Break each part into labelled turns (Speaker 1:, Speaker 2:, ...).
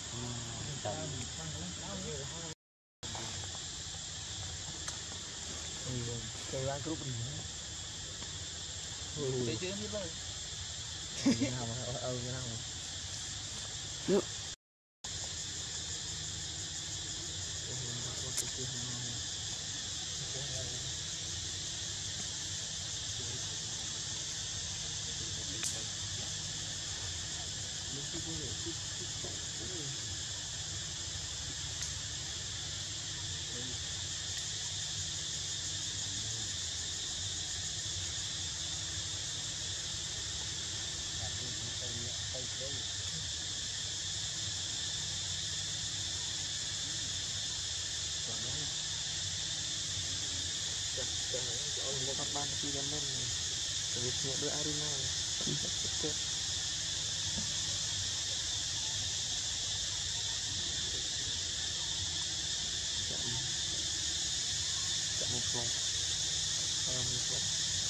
Speaker 1: cây ba group gì chơi chơi như vậy nào mà cái nào một các bạn khi lên lên việc nhận đôi arena này rất chậm một vòng một vòng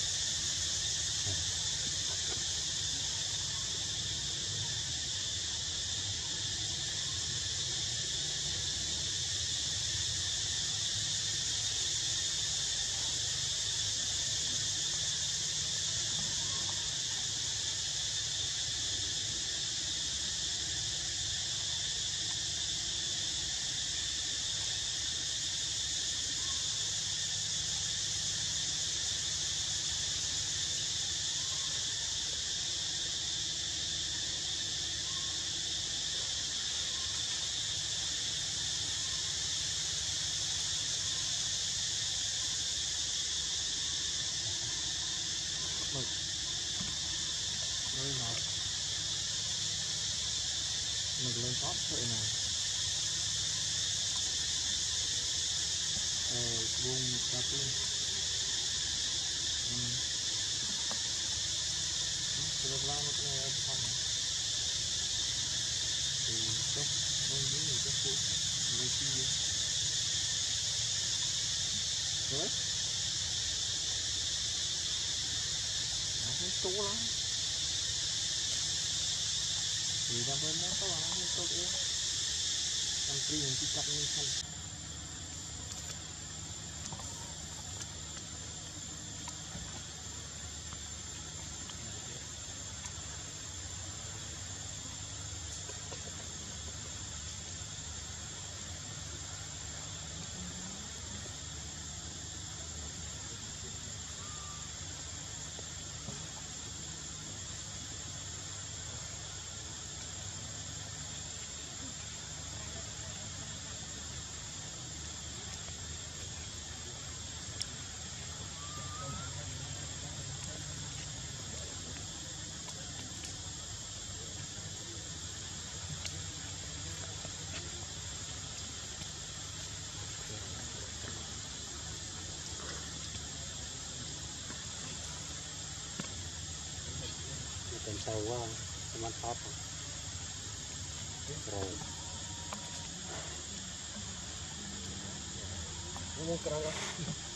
Speaker 1: mình lên top vậy nào vùng cà phê rồi vào một cái phòng thì tốt hơn những người các phụ người chi rồi nó không tốt lắm thì ra bên đó có là không tốt yếu trong khi mình chỉ cắt như không Cần sâu quá không ăn top rồi không có